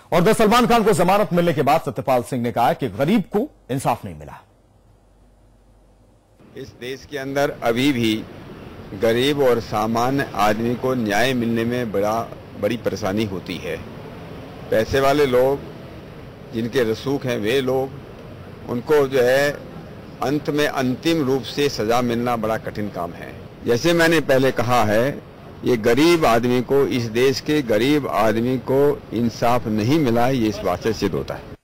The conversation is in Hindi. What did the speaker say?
और द सलमान खान को जमानत मिलने के बाद सत्यपाल सिंह ने कहा कि गरीब को इंसाफ नहीं मिला। इस देश के अंदर अभी भी गरीब और सामान्य आदमी को न्याय मिलने में बड़ी परेशानी होती है। पैसे वाले लोग, जिनके रसूख हैं, वे लोग, उनको जो है अंत में अंतिम रूप से सजा मिलना बड़ा कठिन काम है। जैसे मैंने पहले कहा है, ये गरीब आदमी को, इस देश के गरीब आदमी को इंसाफ नहीं मिला, ये इस बात से सिद्ध होता है।